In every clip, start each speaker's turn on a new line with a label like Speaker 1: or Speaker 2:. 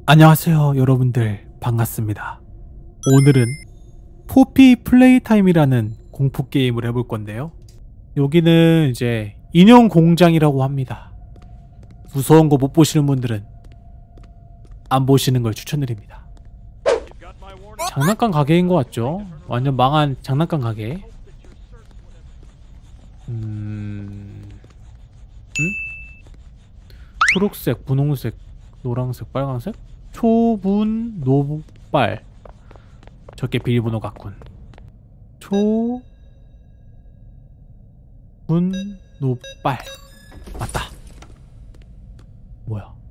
Speaker 1: 안녕하세요 여러분들, 반갑습니다. 오늘은 포피 플레이타임이라는 공포게임을 해볼 건데요, 여기는 이제 인형 공장이라고 합니다. 무서운 거 못 보시는 분들은 안 보시는 걸 추천드립니다. 장난감 가게인 것 같죠? 완전 망한 장난감 가게. 초록색, 분홍색, 노란색, 빨간색? 초분, 노빨. 저게 비밀번호 같군. 초... 분, 노빨. 맞다. 뭐야?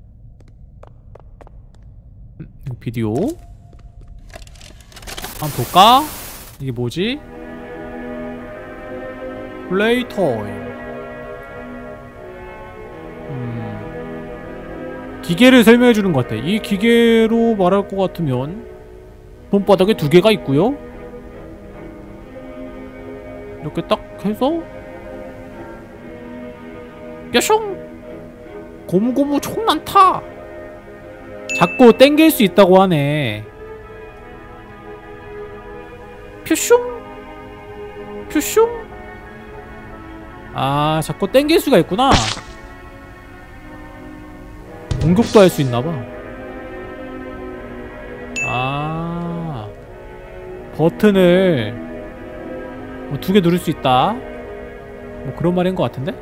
Speaker 1: 비디오? 한번 볼까? 이게 뭐지? 플레이타임. 기계를 설명해주는 것 같아. 이 기계로 말할 것 같으면 손바닥에 두 개가 있고요, 이렇게 딱 해서 뾰숑! 고무고무 총 많다! 자꾸 땡길 수 있다고 하네. 뾰숑! 뾰숑! 아, 자꾸 땡길 수가 있구나. 공격도 할 수 있나봐. 아, 버튼을 뭐 2개 누를 수 있다, 뭐 그런 말인 것 같은데?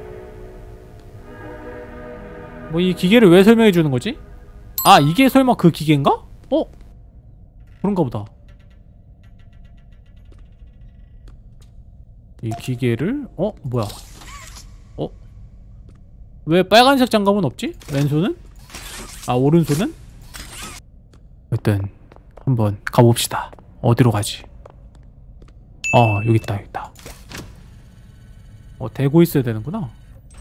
Speaker 1: 뭐 이 기계를 왜 설명해 주는 거지? 아, 이게 설마 그 기계인가? 어? 그런가 보다. 이 기계를 뭐야? 왜 빨간색 장갑은 없지? 왼손은? 아, 오른손은? 일단 한번 가봅시다. 어디로 가지? 여기 있다, 여기 있다. 대고 있어야 되는구나.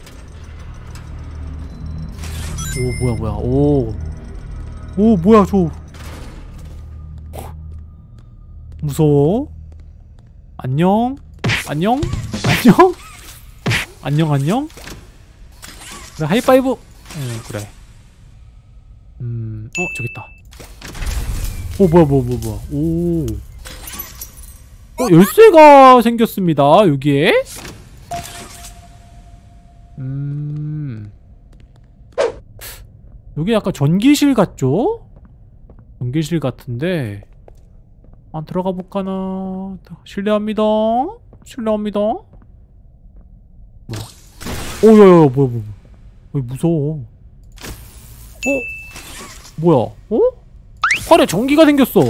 Speaker 1: 오, 뭐야, 뭐야. 오, 뭐야, 저. 무서워. 안녕? 안녕? 안녕? 안녕, 안녕? 그래, 하이파이브! 그래. 저기 있다. 뭐야. 오. 열쇠가 생겼습니다, 여기에? 여기 약간 전기실 같죠? 전기실 같은데, 안 들어가 볼까나? 실례합니다. 실례합니다. 뭐야? 뭐야. 무서워. 뭐야? 팔에 전기가 생겼어.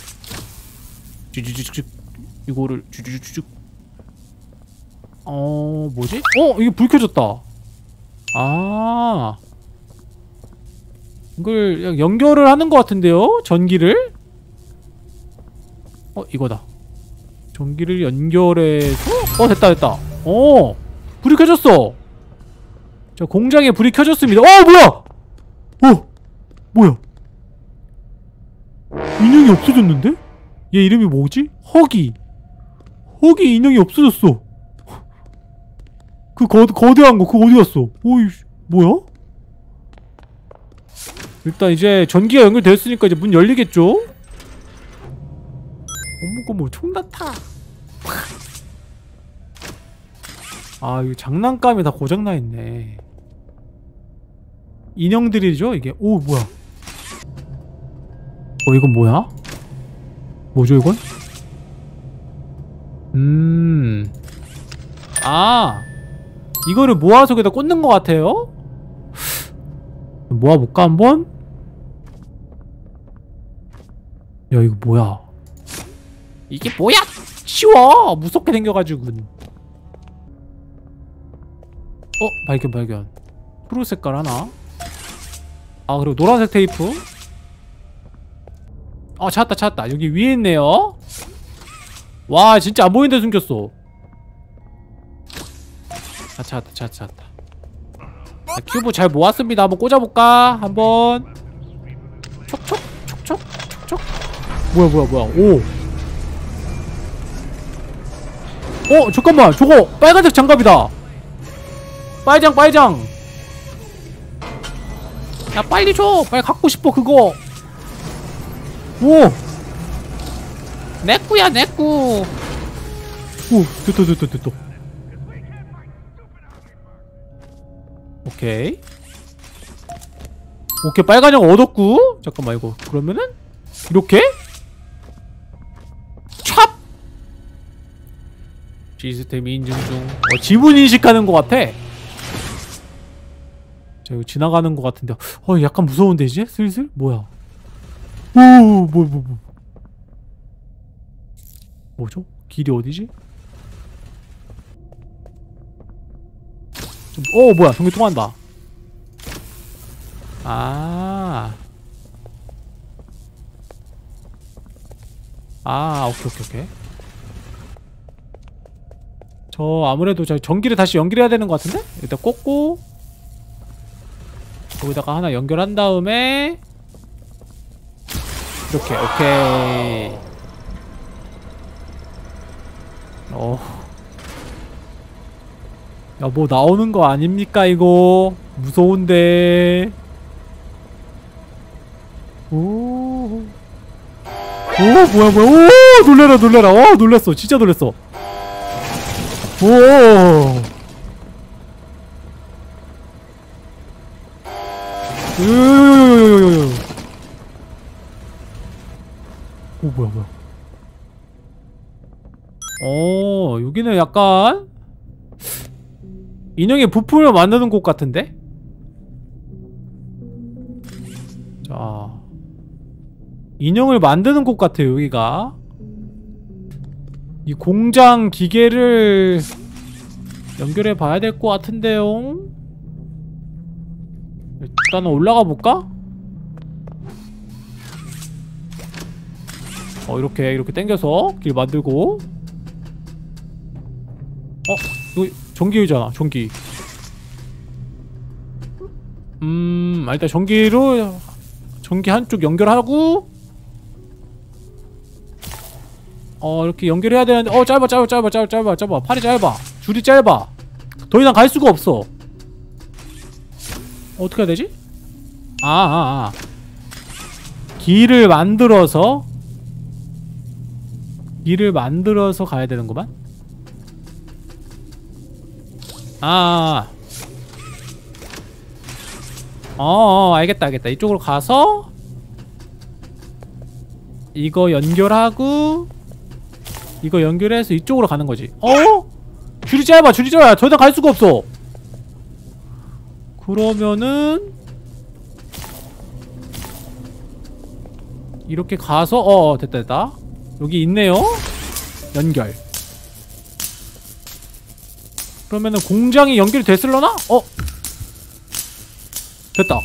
Speaker 1: 쭈쭈쭈쭈. 이거를 쭈쭈쭈쭈. 뭐지? 이게 불 켜졌다. 아, 이걸 연결을 하는 것 같은데요? 전기를? 이거다. 전기를 연결해서 됐다. 불이 켜졌어. 자, 공장에 불이 켜졌습니다. 뭐야! 뭐야? 인형이 없어졌는데? 얘 이름이 뭐지? 허기 인형이 없어졌어. 그 거대한 거, 그거 어디 갔어? 오이, 뭐야? 일단 이제 전기가 연결되었으니까 이제 문 열리겠죠? 어머, 총나타. 아, 이거 장난감이 다 고장나 있네. 인형들이죠, 이게. 오, 뭐야? 이건 뭐야? 뭐죠, 이건? 아, 이거를 모아서 여기다 꽂는 것 같아요? 모아볼까, 한번? 야, 이거 뭐야? 이게 뭐야? 쉬워! 무섭게 생겨가지고. 발견. 푸른 색깔 하나. 아, 그리고 노란색 테이프. 찾았다. 여기 위에 있네요. 와, 진짜 안 보이는 데 숨겼어. 찾았다. 자, 큐브 잘 모았습니다. 한번 꽂아볼까? 한번. 촉촉. 뭐야. 잠깐만. 저거 빨간색 장갑이다. 빨장. 야, 빨리 줘! 빨리 갖고 싶어, 그거! 오! 내꾸야 내꾸. 오 됐다. 오케이 빨간 형 얻었고. 잠깐만 이거 그러면은 이렇게 찹! 시스템 인증 중. 지문 인식하는 것 같아. 자 이거 지나가는 것 같은데 약간 무서운데 이제 슬슬? 뭐야? 오 뭐죠? 길이 어디지? 뭐야 전기 통한다. 오케이. 저 아무래도 저 전기를 다시 연결해야 되는 것 같은데? 일단 꽂고 거기다가 하나 연결한 다음에 이렇게. 오케이. 야 뭐 나오는 거 아닙니까 이거? 무서운데. 오 뭐야 오 놀래라. 놀랬어 진짜 놀랬어. 오 뭐야 여기는 약간 인형의 부품을 만드는 곳 같은데? 자 인형을 만드는 곳 같아요 여기가. 이 공장 기계를 연결해 봐야 될 것 같은데요. 일단은 올라가 볼까? 이렇게 당겨서 길 만들고. 이거 전기잖아 전기. 일단 전기로 전기 한쪽 연결하고 이렇게 연결해야 되는데 짧아 팔이 짧아 줄이 짧아. 더 이상 갈 수가 없어. 어떻게 해야 되지? 길을 만들어서 가야 되는구만. 알겠다. 이쪽으로 가서 이거 연결하고 이거 연결해서 이쪽으로 가는 거지. 줄이 짧아. 더 이상 갈 수가 없어. 그러면은 이렇게 가서 됐다. 여기 있네요. 연결. 그러면은 공장이 연결이 됐을려나? 됐다.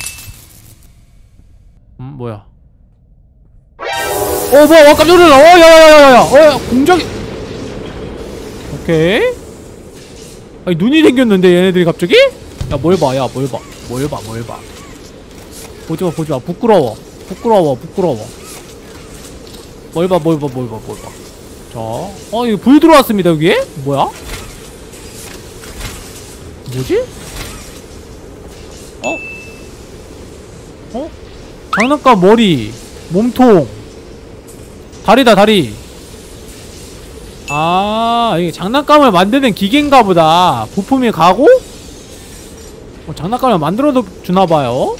Speaker 1: 뭐야? 뭐야? 깜짝 놀랐다. 야야야야야. 공장이. 오케이. 아니 눈이 생겼는데 얘네들이 갑자기? 야 뭘 봐. 보지마. 부끄러워. 뭘 봐. 자, 이거 불 들어왔습니다 여기에? 뭐야? 뭐지? 장난감 머리, 몸통, 다리다 다리. 이게 장난감을 만드는 기계인가 보다. 부품이 가고 장난감을 만들어도 주나봐요.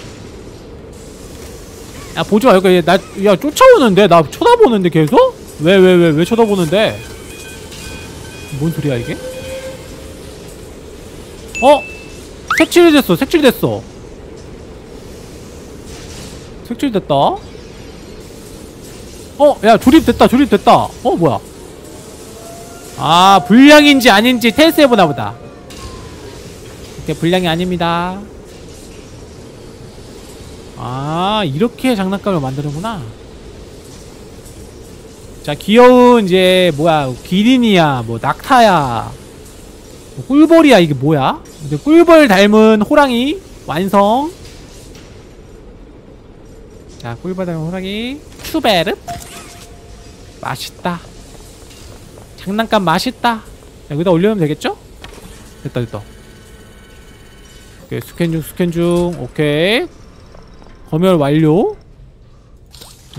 Speaker 1: 야 보지마. 여기 야 쫓아오는데? 나 쳐다보는데 계속? 왜 쳐다보는데? 뭔 소리야 이게? 색칠됐어. 색칠됐다. 야 조립됐다. 뭐야? 불량인지 아닌지 테스트해보나 보다. 이게 불량이 아닙니다. 이렇게 장난감을 만드는구나. 자 귀여운 이제 뭐야 기린이야 뭐 낙타야 뭐 꿀벌이야. 이게 뭐야? 이제 꿀벌 닮은 호랑이 완성. 자 꿀벌 닮은 호랑이 슈베르. 맛있다. 장난감 맛있다. 여기다 올려놓으면 되겠죠? 됐다. 오케이 스캔 중. 오케이 검열 완료.